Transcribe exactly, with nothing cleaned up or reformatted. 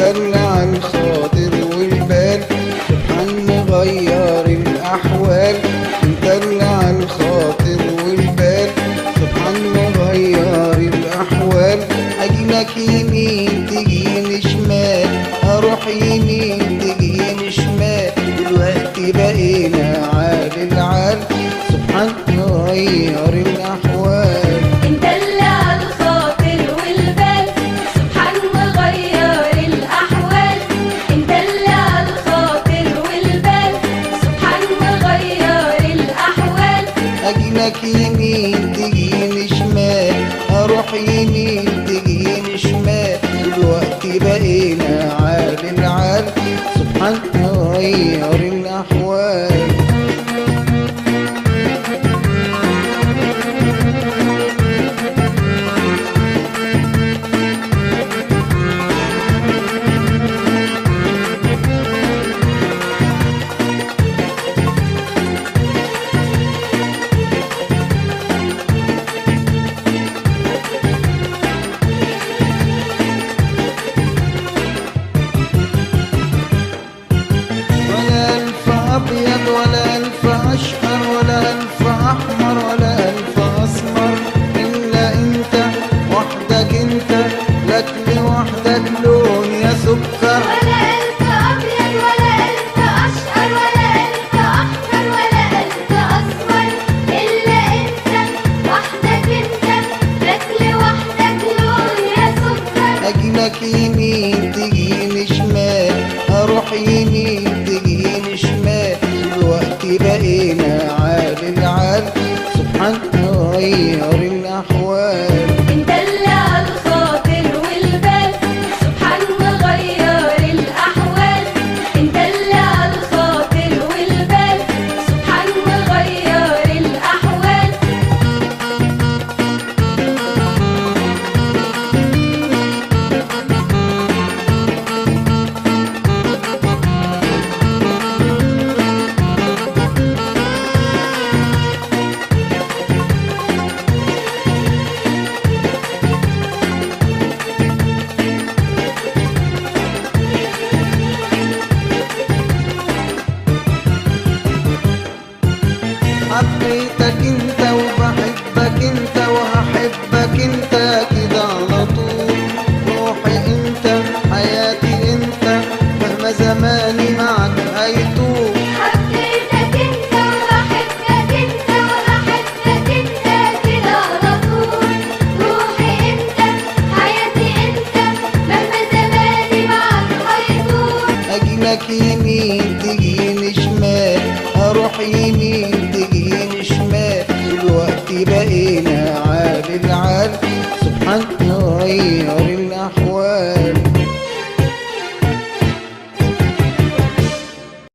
مدلع الخاطر والبال، سبحان مغير الأحوال. مدلع الخاطر والبال، سبحان مغير الأحوال. أجيلك يمين تجيني شمال، أروح يمين تجيني شمال، دلوقتي بقينا عال العال، سبحان مغير الأحوال. مدلع الخاطر والبال، سبحان مغير الأحوال. مدلع الخاطر والبال، سبحان مغير الأحوال. أجيلك يمين تجيني شمال، أروح يمين تجيني شمال، دلوقتي بقينا عال العال، سبحان مغير الأحوال. أبيض ولا ألف أشقر ولا ألف أحمر ولا ألف أسمر، إلا أنت وحدك، أنت لك لوحدك لون يا سكر. ولا ألف أبيض ولا ألف أشقر ولا ألف أحمر ولا ألف أسمر، إلا أنت وحدك، أنت لك لوحدك لون يا سكر. أجيلك يمين تجيني شمال، أروح يمين تجيني شمال، دلوقتي بقينا عال العال، سبحان مغير الأحوال. مدلع الخاطر والبال، سبحان مغير الأحوال. مدلع الخاطر والبال، سبحان مغير الأحوال. حبيتك انت وبحبك انت وهحبك انت كده على طول، روحي انت حياتي انت مهما زماني معك هيطول. حبيتك انت وبحبك انت وهحبك انت كده على طول، روحي انت حياتي انت مهما زماني معك هيطول. اجيلك يمين تجيني شمال، اروح يمين